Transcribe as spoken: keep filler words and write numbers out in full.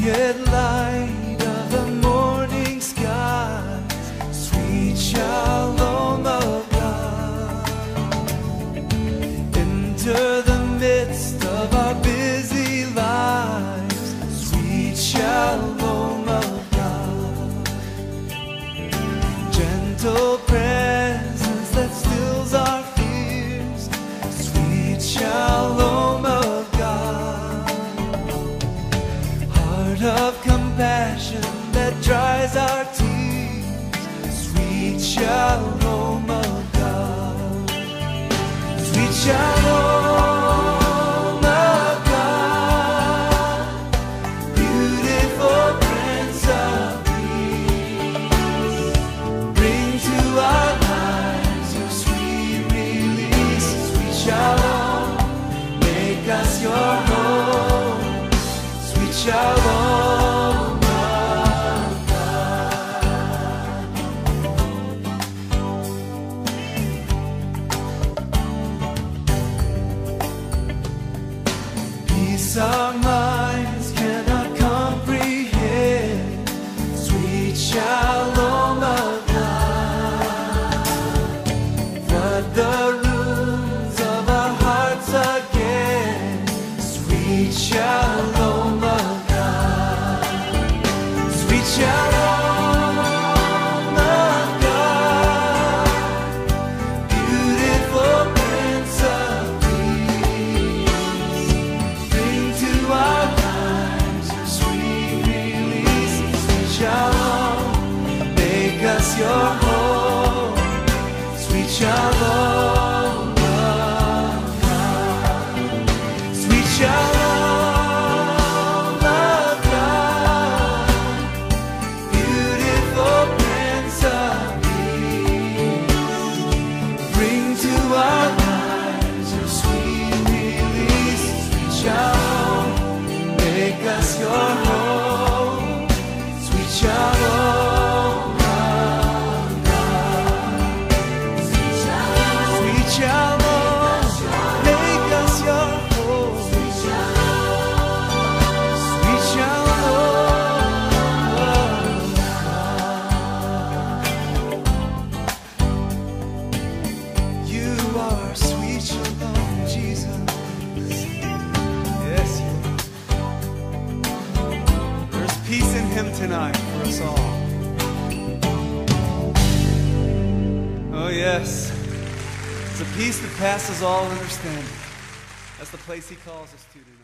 Brilliant light of the morning skies, sweet shalom of God. Enter the midst of our busy lives, sweet shalom of God. Gentle presence that stills our fears, sweet shalom of God. Heart of compassion that dries our tears, sweet shalom of God. Sweet shalom of God, beautiful Prince of Peace, bring to our lives your sweet release. Sweet shalom, make us your home. Sweet shalom of God. Peace our minds cannot comprehend, sweet shalom of God. Flood the rooms of our hearts again, sweet shalom of God. Sweet shalom of God, beautiful Prince of Peace, bring to our lives your sweet release. Sweet shalom, make us your home. Sweet shalom of God. Sweet shalom of God, beautiful Prince of Peace, bring to our lives your sweet release. Sweet shalom, make us your home. Sweet shalom of God. Sweet shalom, sweet shalom, make us your home. Sweet shalom, sweet shalom of God. You are sweet shalom, Jesus. Yes, you are. There's peace in Him tonight for us all. Oh, yes. It's a peace that passes all understanding. That's the place He calls us to tonight.